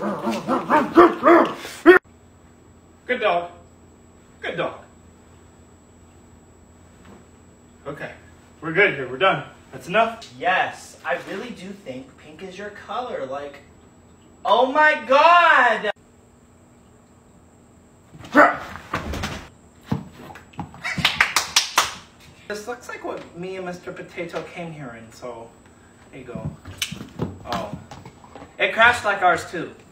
Good dog. Good dog. Okay, we're good here. We're done. That's enough? Yes, I really do think pink is your color. Like, oh my God! This looks like what me and Mr. Potato came here in, so there you go. Oh. It crashed like ours too.